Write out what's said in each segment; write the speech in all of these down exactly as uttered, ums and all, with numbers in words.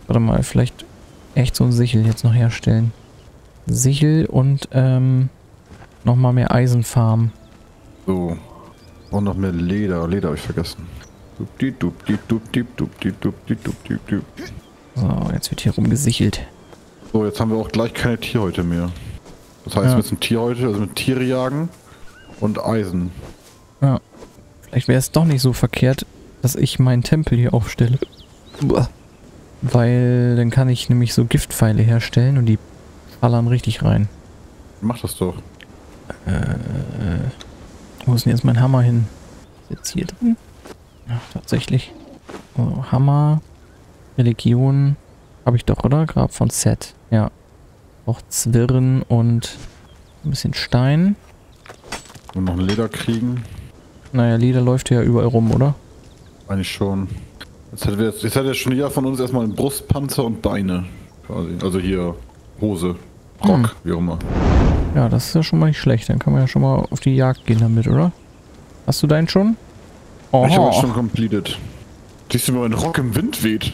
Warte mal, vielleicht echt so ein Sichel jetzt noch herstellen. Sichel und ähm, nochmal mehr Eisenfarm. So. Und noch mehr Leder. Leder habe ich vergessen. So, jetzt wird hier rumgesichelt. So, jetzt haben wir auch gleich keine Tierhäute mehr. Das heißt, Ja. wir müssen Tierhäute, also mit Tiere jagen und Eisen. Ja. Vielleicht wäre es doch nicht so verkehrt, dass ich meinen Tempel hier aufstelle. Uah. Weil dann kann ich nämlich so Giftpfeile herstellen und die ballern richtig rein. Mach das doch. Äh, wo ist denn jetzt mein Hammer hin? Ist jetzt hier drin? Ach, tatsächlich. Oh, Hammer, Religion, habe ich doch, oder? Grab von Set. Ja. Auch Zwirn und ein bisschen Stein. Und noch ein Leder kriegen. Naja, Leder läuft ja überall rum, oder? Eigentlich schon. Jetzt hat, jetzt, jetzt hat ja schon jeder von uns erstmal einen Brustpanzer und Beine. Quasi. Also hier Hose, Rock, hm. wie auch immer. Ja, das ist ja schon mal nicht schlecht. Dann kann man ja schon mal auf die Jagd gehen damit, oder? Hast du deinen schon? Oh. Ich habe schon completed. Siehst du, wie mein Rock im Wind weht?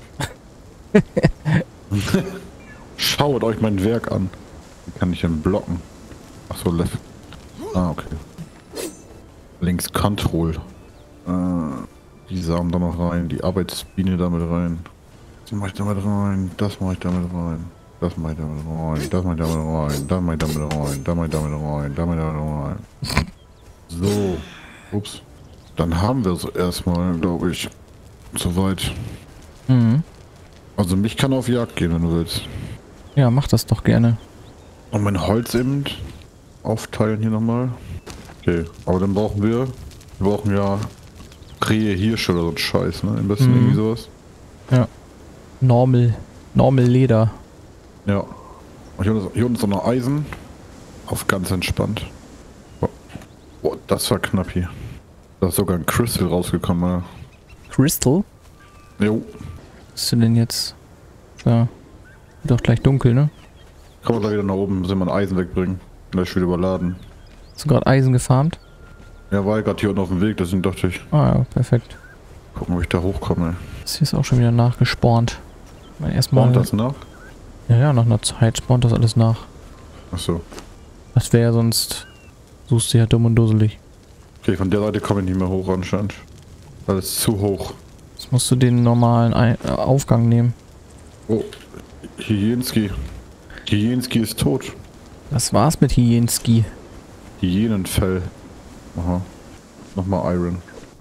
Schaut euch mein Werk an. Wie kann ich denn blocken? Achso, left. Ah, okay. Links Control. Äh, die Samen da noch rein. Die Arbeitsbiene damit rein. Das mache ich damit rein. Das mache ich damit rein. Das mache ich damit rein. Das mache ich damit rein. Das mache ich damit rein. Das mache ich damit rein. Das mache ich damit rein. So. Ups. Dann haben wir es erstmal, glaube ich. Soweit. Mhm. Also mich kann auf Jagd gehen, wenn du willst. Ja, mach das doch gerne. Und mein Holz eben aufteilen hier nochmal. Okay, aber dann brauchen wir, wir brauchen ja Rehe, Hirsche oder so ein Scheiß, ne? Am besten mhm. irgendwie sowas. Ja. Normal. Normal Leder. Ja. Und hier unten ist, hier unten ist auch noch Eisen. Auf ganz entspannt. Oh. Oh, das war knapp hier. Da ist sogar ein Crystal rausgekommen, ja. Crystal? Jo. Was ist denn jetzt? Ja. Wird doch gleich dunkel, ne? Kann man gleich wieder nach oben, müssen wir ein Eisen wegbringen. Gleich wieder überladen. Hast du gerade Eisen gefarmt? Ja, war gerade hier unten auf dem Weg, deswegen dachte ich. Ah ja, perfekt. Gucken, ob ich da hochkomme. Das hier ist auch schon wieder nachgespawnt. Mal erstmal. Spawnt das nach? Ja, ja, nach einer Zeit spawnt das alles nach. Achso. Das wäre ja sonst. Suchst du ja dumm und dusselig. Okay, von der Seite komme ich nicht mehr hoch anscheinend. Weil es zu hoch. Jetzt musst du den normalen Ei äh, Aufgang nehmen. Oh, Hyänski. Hyänski ist tot. Das war's mit Hyänski. Hyänenfell. Aha. Nochmal Iron.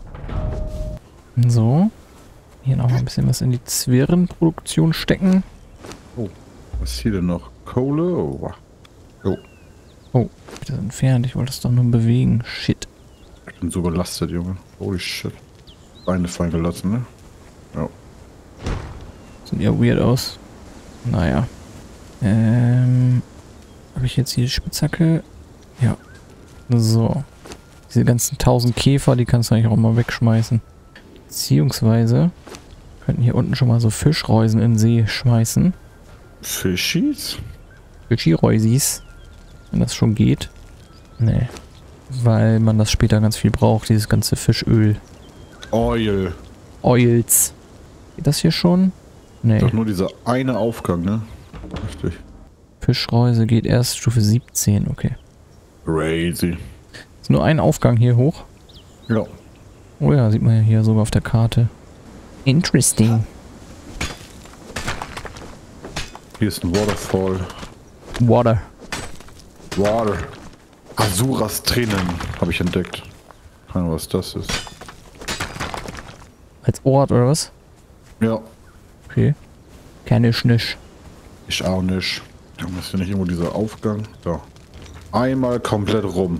So. Hier noch mal ein bisschen was in die Zwirnproduktion stecken. Oh, was ist hier denn noch? Kohle? Oh. Oh. Oh, das entfernt. Ich wollte es doch nur bewegen. Shit. Ich bin so belastet, Junge. Holy shit. Beine fallen gelassen, ne? Ja. Sieht ja weird aus. Naja. Ähm. Habe ich jetzt hier die Spitzhacke? Ja. So. Diese ganzen tausend Käfer, die kannst du eigentlich auch mal wegschmeißen. Beziehungsweise könnten hier unten schon mal so Fischreusen in den See schmeißen. Fischis? Fischireusis. Wenn das schon geht. Nee. Weil man das später ganz viel braucht, dieses ganze Fischöl. Oil. Oils. Geht das hier schon? Nee. Doch nur dieser eine Aufgang, ne? Richtig. Fischreuse geht erst Stufe siebzehn, okay. Crazy. Ist nur ein Aufgang hier hoch. Ja. Oh ja, sieht man ja hier sogar auf der Karte. Interesting. Hier ist ein Waterfall. Water. Water. Asuras Tränen habe ich entdeckt. Keine Ahnung, was das ist. Als Ort oder was? Ja. Okay. Kenn ich nicht. Ich auch nicht. Da ist ja nicht irgendwo dieser Aufgang. So. Einmal komplett rum.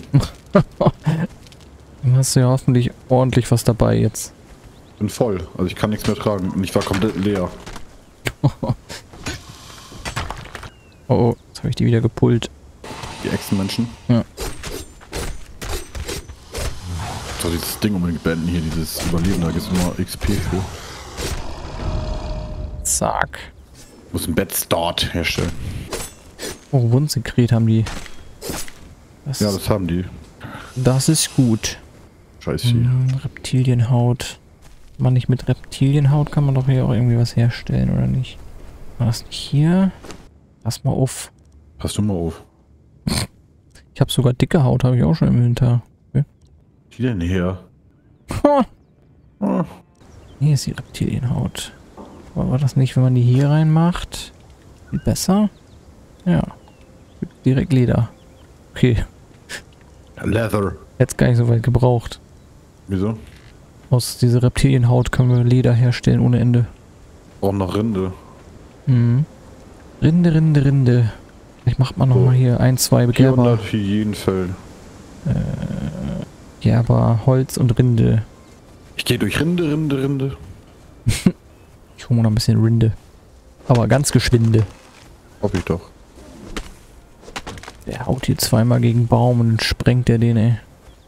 Dann hast du ja hoffentlich ordentlich was dabei jetzt. Bin voll. Also ich kann nichts mehr tragen. Und ich war komplett leer. Oh oh, jetzt habe ich die wieder gepullt. Die Echsenmenschen. Ja. So, dieses Ding unbedingt beenden hier, dieses Überleben, da gibt es immer X P für. Zack. Ich muss ein Bed-Start herstellen. Oh, Wundsekret haben die. Das Ja, das haben die. Das ist gut. Scheiße. Hm, Reptilienhaut. Man nicht mit Reptilienhaut kann man doch hier auch irgendwie was herstellen, oder nicht? War das nicht hier? Pass mal auf. Pass du mal auf. Ich habe sogar dicke Haut, habe ich auch schon im Inventar. Okay. Die denn her? Ah. Hier ist die Reptilienhaut. Aber war das nicht, wenn man die hier reinmacht? Viel besser? Ja. Direkt Leder. Okay. Leather. Jetzt gar nicht so weit gebraucht. Wieso? Aus dieser Reptilienhaut können wir Leder herstellen ohne Ende. Auch noch Rinde. Mhm. Rinde, Rinde, Rinde. Vielleicht macht man nochmal hier ein, zwei Gerber. vierhundert für jeden Fall. Äh, Gerber, Holz und Rinde. Ich gehe durch Rinde, Rinde, Rinde. Ich hole mal noch ein bisschen Rinde. Aber ganz geschwinde. Hoffe ich doch. Der haut hier zweimal gegen Baum und dann sprengt der den, ey.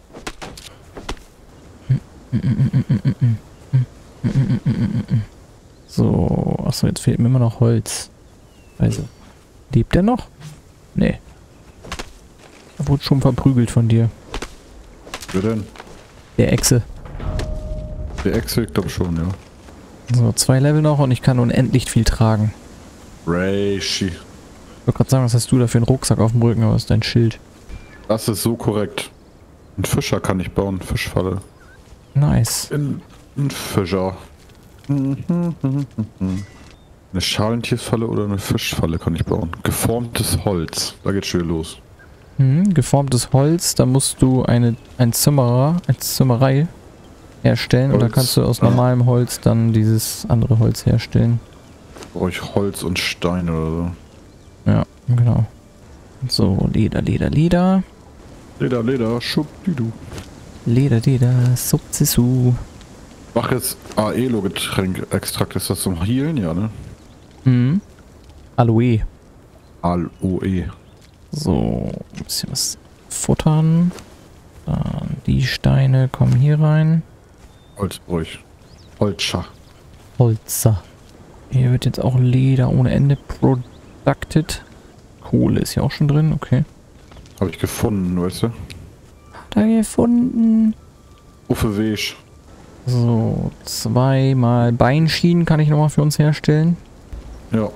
So, achso, jetzt fehlt mir immer noch Holz. Also, lebt der noch? Nee. Er wurde schon verprügelt von dir. Wer denn? Der Echse. Der Echse, ich glaube schon, ja. So, zwei Level noch und ich kann unendlich viel tragen. Reishi. Ich wollte gerade sagen, was hast du da für einen Rucksack auf dem Rücken, aber das ist dein Schild. Das ist so korrekt. Ein Fischer kann ich bauen, Fischfalle. Nice. Ein, ein Fischer. Eine Schalentierfalle oder eine Fischfalle kann ich bauen. Geformtes Holz. Da geht's schön los. Mhm, geformtes Holz, da musst du eine, ein Zimmerer, eine Zimmerei herstellen Holz. Und da kannst du aus normalem Holz dann dieses andere Holz herstellen. Brauche ich Holz und Steine oder so. Ja, genau. So, Leder, Leder, Leder. Leder, Leder, schubdidu. Leder, Leder, Subzisu. Mach jetzt Aelo-Getränk-Extrakt. Ist das zum Healen? Ja, ne? Mhm. Aloe. Aloe. So, ein bisschen was futtern. Dann die Steine kommen hier rein. Holzbräuch. Holzscher. Holzer. Hier wird jetzt auch Leder ohne Ende producted. Kohle ist ja auch schon drin, okay. Habe ich gefunden, weißt du? Hat er gefunden. Uffe Weg. So, zweimal Beinschienen kann ich nochmal für uns herstellen. Ja.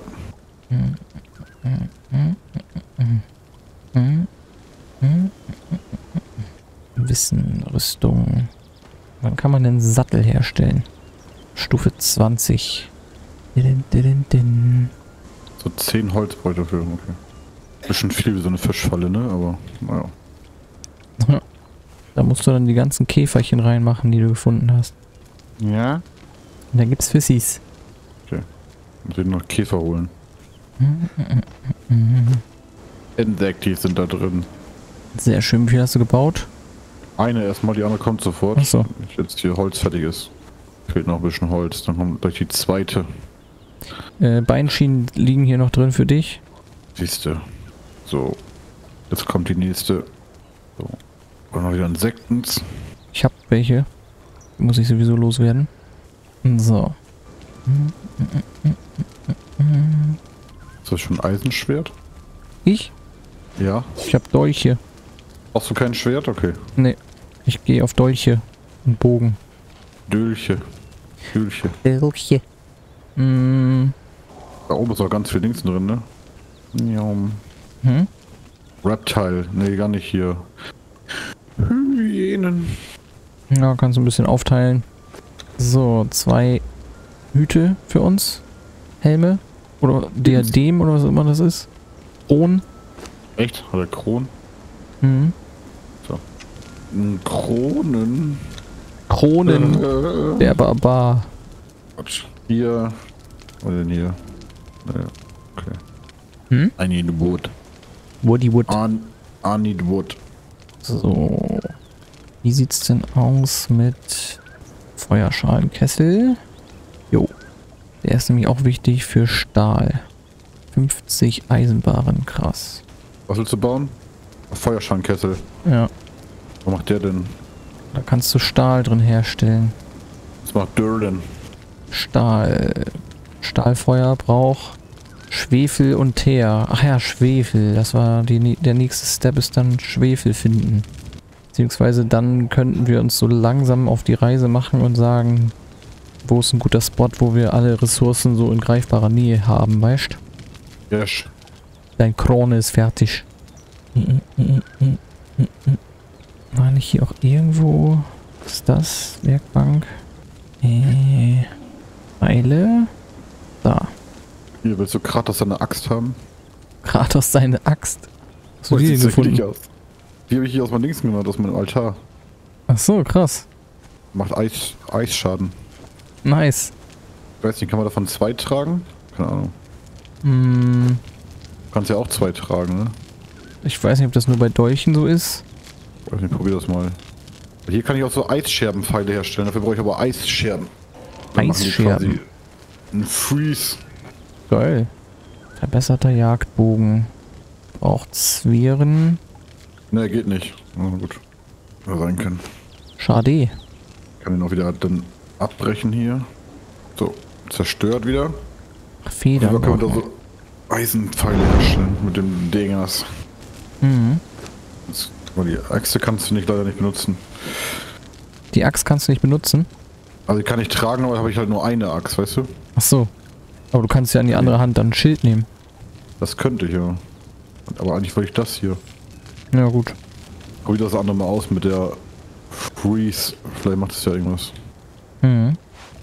Wissen, Rüstung. Wann kann man denn Sattel herstellen? Stufe zwanzig. Din, din, din. So zehn Holzbräuche für, okay. Bisschen viel wie so eine Fischfalle, ne? Aber, naja. Da musst du dann die ganzen Käferchen reinmachen, die du gefunden hast. Ja? Und da gibt's Fissis. Okay. Und wir noch Käfer holen. Insekti sind da drin. Sehr schön. Wie viel hast du gebaut? Eine erstmal, die andere kommt sofort. Ach so. Wenn jetzt hier Holz fertig ist. Fehlt noch ein bisschen Holz. Dann kommt gleich die zweite. Äh, Beinschienen liegen hier noch drin für dich. Siehste. So. Jetzt kommt die nächste. So. Und noch wieder Insektens. Ich hab welche. Muss ich sowieso loswerden. So. Ist das schon ein Eisenschwert? Ich? Ja. Ich hab Dolche. Brauchst du kein Schwert? Okay. Nee. Ich gehe auf Dolche und Bogen. Dölche. Dölche. Dolche. Mm. Da oben ist auch ganz viel Dings drin, ne? Ja. Hm? Reptile. Nee, gar nicht hier. Hyänen. Ja, kannst du ein bisschen aufteilen. So, zwei Hüte für uns. Helme. Oder Diadem oder was immer das ist. Kronen. Echt? Hat er Kronen? Mhm. So. Kronen. Kronen. Der Barbar. Quatsch. Hier. Was denn hier? Naja. Okay. Hm? I need wood. Woody Wood. I, I need wood. So. Wie sieht's denn aus mit Feuerschalenkessel? Jo. Der ist nämlich auch wichtig für Stahl. fünfzig Eisenbaren, krass. Was willst du bauen? Feuerschalenkessel. Ja. Was macht der denn? Da kannst du Stahl drin herstellen. Was macht der denn? Stahl. Stahlfeuer braucht Schwefel und Teer. Ach ja, Schwefel. Das war die, der nächste Step ist dann Schwefel finden. Beziehungsweise dann könnten wir uns so langsam auf die Reise machen und sagen, wo ist ein guter Spot, wo wir alle Ressourcen so in greifbarer Nähe haben, weißt du? Yes. Dein Krone ist fertig. War nicht hier auch irgendwo... Was ist das? Werkbank? Äh... Pfeile? Da. Hier, willst du Kratos seine Axt haben? Kratos seine Axt. Hast du Oh, die sieht so gefunden? eklig aus. Die habe ich hier aus meinem Dings gemacht, aus meinem Altar. Ach so, krass. Macht Eis, Eisschaden. Nice. Ich weiß nicht, kann man davon zwei tragen? Keine Ahnung. Hm, Du kannst ja auch zwei tragen, ne? ich weiß nicht, ob das nur bei Dolchen so ist. Ich weiß nicht, probier das mal. Hier kann ich auch so Eisscherbenpfeile herstellen, dafür brauche ich aber Eisscherben. Dann machen die Eisscherben. quasi ein Freeze. Geil. Verbesserter Jagdbogen. Braucht Sphären. Ne, geht nicht. Na gut. Mal rein können. Schade. Kann ihn auch wieder dann abbrechen hier. So, zerstört wieder. Ach, Federn. Da kann man da auch so Eisenpfeile herstellen mit dem Dingers. noch. Mhm. Das, aber die Axt kannst du nicht leider nicht benutzen. Die Axt kannst du nicht benutzen? Also die kann ich tragen, aber habe ich halt nur eine Axt, weißt du? Ach so. Aber du kannst ja an die andere Hand dann ein Schild nehmen. Das könnte ich ja. Aber eigentlich wollte ich das hier. Ja gut. Probier das andere mal aus mit der Freeze. Vielleicht macht es ja irgendwas. Mhm.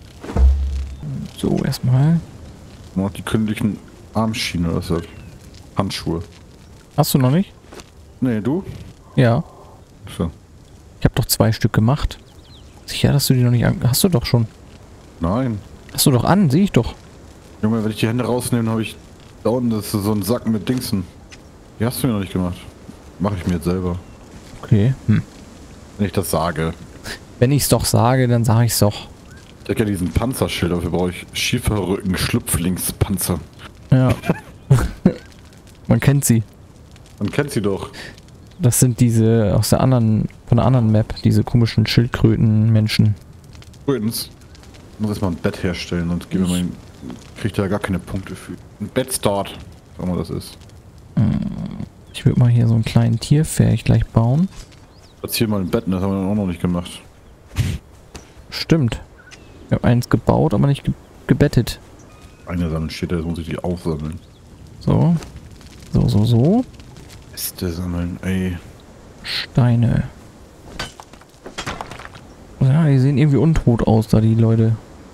So, erstmal. Man hat die künstlichen Armschienen oder so. Handschuhe. Hast du noch nicht? Nee, du? Ja. So. Ich habe doch zwei Stück gemacht. Sicher, dass du die noch nicht an... Hast du doch schon. Nein. Hast du doch an, sehe ich doch. Junge, wenn ich die Hände rausnehme, habe ich da unten das ist so ein Sack mit Dingsen. Die hast du mir noch nicht gemacht. Mache ich mir jetzt selber. Okay. Hm. Wenn ich das sage. Wenn ich es doch sage, dann sage ich es doch. Ich habe ja diesen Panzerschild, dafür brauche ich Schieferrücken, Schlupflingspanzer. Ja. Man kennt sie. Man kennt sie doch. Das sind diese aus der anderen, von der anderen Map, diese komischen Schildkröten-Menschen. Übrigens, ich muss erstmal ein Bett herstellen, sonst geben wir mein, kriegt da gar keine Punkte für. Ein Bettstart, was auch immer das ist. Ich würde mal hier so einen kleinen Tierfähig gleich bauen. Platzier mal ein Bett, das haben wir auch noch nicht gemacht. Stimmt. Ich habe eins gebaut, aber nicht ge gebettet. Eine sammeln steht da, jetzt muss ich die aufsammeln. So. So, so, so. Äste sammeln, ey. Steine. Ja, die sehen irgendwie untot aus, da die Leute.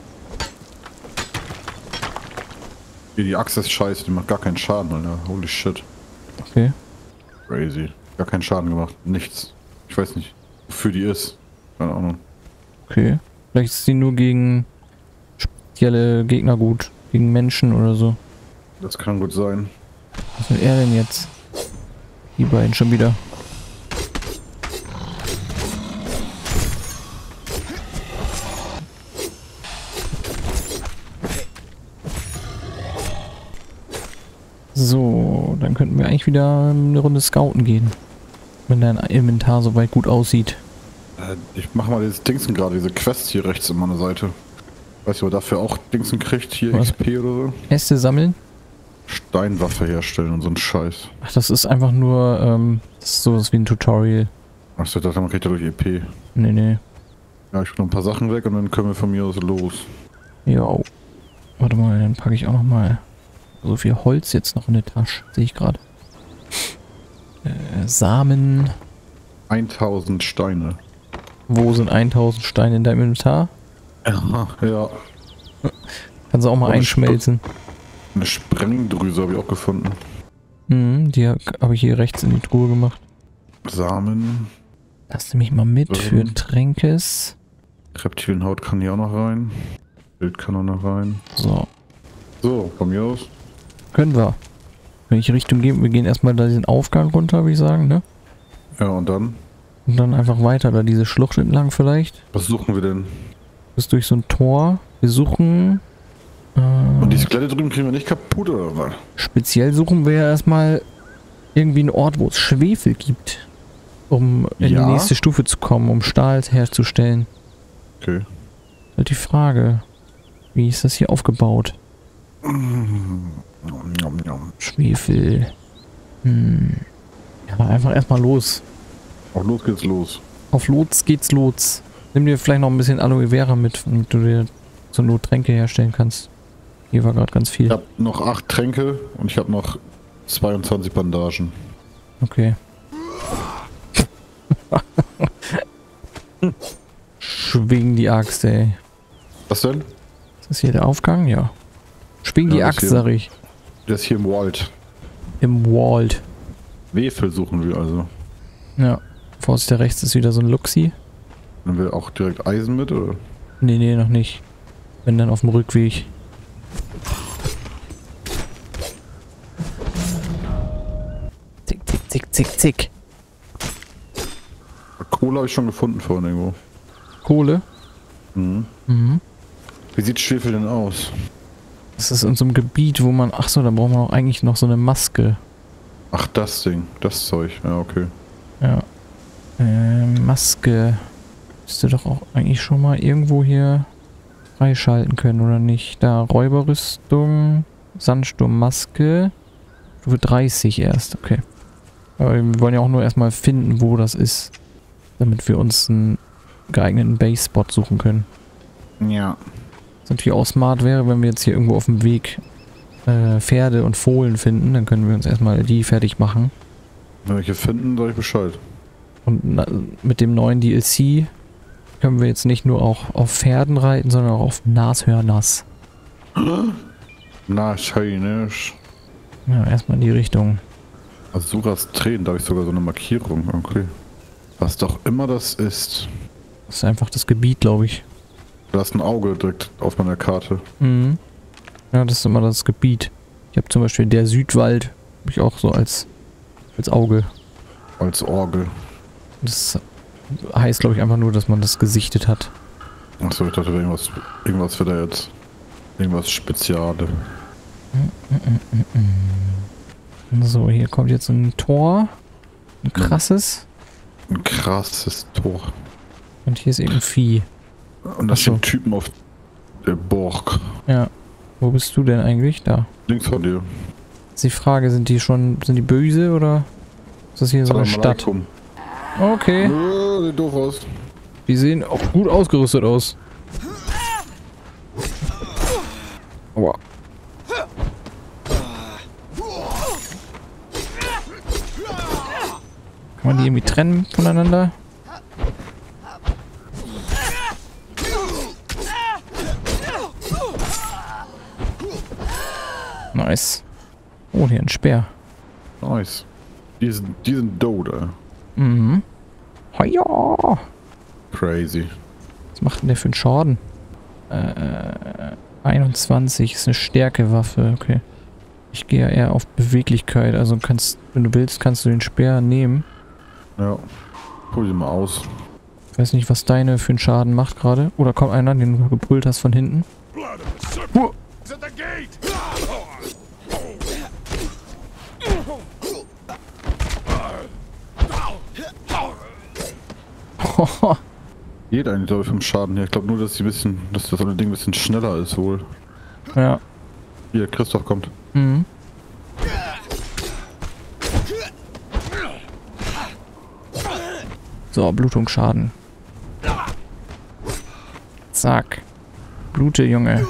Hier, die Axt ist scheiße, die macht gar keinen Schaden, Alter. Holy shit. Okay. Crazy. Gar keinen Schaden gemacht. Nichts. Ich weiß nicht, wofür die ist. Keine Ahnung. Okay. Vielleicht ist die nur gegen spezielle Gegner gut. Gegen Menschen oder so. Das kann gut sein. Was will er denn jetzt? Die beiden schon wieder. So, dann könnten wir eigentlich wieder eine Runde scouten gehen. Wenn dein Inventar soweit gut aussieht. Äh, ich mach mal dieses Dingsen gerade, diese Quest hier rechts an meiner Seite. Weißt du, ob er dafür auch Dingsen kriegt, hier Was? X P oder so? Äste sammeln? Steinwaffe herstellen und so ein Scheiß. Ach, das ist einfach nur, ähm, das ist sowas wie ein Tutorial. Achso, ich dachte, man kriegt dadurch E P. Nee, nee. Ja, ich will noch ein paar Sachen weg und dann können wir von mir aus los. Jo. Warte mal, dann packe ich auch noch mal so viel Holz jetzt noch in der Tasche. Sehe ich gerade. Äh, Samen. tausend Steine. Wo sind tausend Steine in deinem Inventar? Aha, ja. Kannst du auch mal Aber einschmelzen. Eine Sprengdrüse habe ich auch gefunden. Mhm, die habe ich hier rechts in die Truhe gemacht. Samen. Lass du mich mal mit Ähm. für Tränkes. Reptilienhaut kann hier auch noch rein. Bild kann auch noch rein. So, So, von mir aus. können wir. Wenn ich Richtung gehe, wir gehen erstmal da diesen Aufgang runter, würde ich sagen, ne? Ja, und dann? Und dann einfach weiter, da diese Schlucht entlang vielleicht. Was suchen wir denn? Bis durch so ein Tor. Wir suchen... Äh, Und die Skelette drüben kriegen wir nicht kaputt, oder was? speziell suchen wir ja erstmal irgendwie einen Ort, wo es Schwefel gibt. Um in Ja. die nächste Stufe zu kommen, um Stahl herzustellen. Okay. Halt die Frage. Wie ist das hier aufgebaut? Nom, nom, nom. Schwefel. Hm. Ja, einfach erstmal los. Auch los geht's los. Auf los geht's los. Nimm dir vielleicht noch ein bisschen Aloe Vera mit, damit du dir zur Not Tränke herstellen kannst. Hier war gerade ganz viel. Ich habe noch acht Tränke und ich habe noch zweiundzwanzig Bandagen. Okay. Schwing die Axt, ey. Was denn? Ist das hier der Aufgang? Ja. Schwing Ja, die das Axt, hier. sag ich. Der ist hier im Wald. Im Wald. Wefel suchen wir also. Ja. Vorsicht, da rechts ist wieder so ein Luxi. Nehmen wir auch direkt Eisen mit, oder? Nee, nee, noch nicht. Wenn dann auf dem Rückweg. Zick, zick, zick, zick, zick. Kohle habe ich schon gefunden vorhin irgendwo. Kohle. Mhm. Mhm. Wie sieht Schwefel denn aus? Das ist in so einem Gebiet, wo man... Achso, da braucht man auch eigentlich noch so eine Maske. Ach, das Ding. Das Zeug. Ja, okay. Ja. Äh, Maske. Müsste doch auch eigentlich schon mal irgendwo hier freischalten können, oder nicht? Da, Räuberrüstung, Sandsturmmaske. Stufe dreißig erst, okay. Aber wir wollen ja auch nur erstmal finden, wo das ist. Damit wir uns einen geeigneten Base-Spot suchen können. Ja. Was natürlich auch smart wäre, wenn wir jetzt hier irgendwo auf dem Weg äh, Pferde und Fohlen finden, dann können wir uns erstmal die fertig machen. Wenn wir welche finden, sag ich Bescheid. Und na, mit dem neuen D L C können wir jetzt nicht nur auch auf Pferden reiten, sondern auch auf Nashörners. Na, scheinisch. Ja, erstmal in die Richtung. Asuras Tränen, da habe ich sogar so eine Markierung. Okay. Was doch immer das ist. Das ist einfach das Gebiet, glaube ich. Da ist ein Auge direkt auf meiner Karte. Mhm. Ja, das ist immer das Gebiet. Ich habe zum Beispiel der Südwald, habe ich auch so als, als Auge. Als Orgel. Das heißt, glaube ich, einfach nur, dass man das gesichtet hat. Achso, ich dachte, irgendwas, irgendwas wird da jetzt. Irgendwas Speziale. So, hier kommt jetzt ein Tor. Ein krasses. Ein krasses Tor. Und hier ist eben ein Vieh. Und da Ach so. stehen Typen auf der Burg. Ja. Wo bist du denn eigentlich? Da. Links von dir. Ist die Frage, sind die schon, sind die böse oder ist das hier so eine Stadt? Alaikum. Okay. Oh, sieht doof aus. Die sehen auch gut ausgerüstet aus. Aua. Kann man die irgendwie trennen voneinander? Nice. Oh, hier ein Speer. Nice. Die sind, die sind Doder. Mhm. Hoja. Crazy. Was macht denn der für einen Schaden? Äh, einundzwanzig ist eine Stärkewaffe, okay. Ich gehe ja eher auf Beweglichkeit, also kannst, wenn du willst, kannst du den Speer nehmen. Ja. Pull sie mal aus. Ich weiß nicht, was deine für einen Schaden macht gerade. Oder kommt einer, den du gepullt hast von hinten. Uh. Geht eigentlich, glaube ich, vom Schaden her. Ich glaube nur, dass die bisschen, dass das so ein Ding ein bisschen schneller ist wohl. Ja. Hier, Christoph kommt. Mhm. So, Blutungsschaden. Zack. Blute, Junge.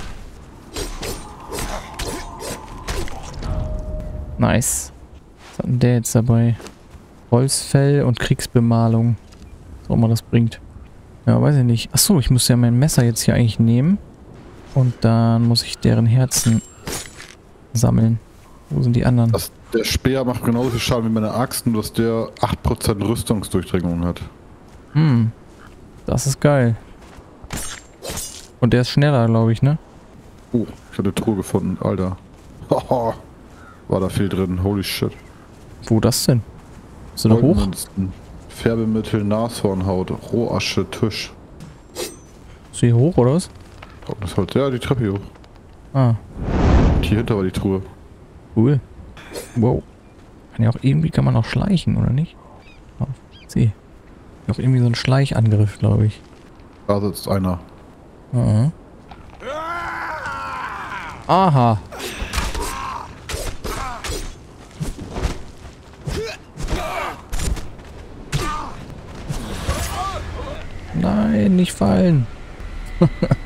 Nice. Was hat denn der jetzt dabei? Holzfell und Kriegsbemalung. Was auch immer das bringt. Ja, weiß ich nicht. Achso, ich muss ja mein Messer jetzt hier eigentlich nehmen. Und dann muss ich deren Herzen sammeln. Wo sind die anderen? Das, der Speer macht genauso viel Schaden wie meine Axt, nur dass der acht Prozent Rüstungsdurchdringung hat. Hm. Das ist geil. Und der ist schneller, glaube ich, ne? Oh, ich habe eine Truhe gefunden, Alter. Haha. War da viel drin, holy shit. Wo das denn? Ist du da hoch? Goldmünzen, Färbemittel, Nashornhaut, Rohasche, Tisch. Ist du hier hoch, oder was? Oh, das Holz, ja, die Treppe hier hoch. Ah, Und hier hinter war die Truhe. cool. Wow. Kann ja auch irgendwie, kann man auch schleichen, oder nicht? Oh, ich sehe. Auch irgendwie so ein Schleichangriff, glaube ich. Da sitzt einer. Aha. Aha. Nein, nicht fallen.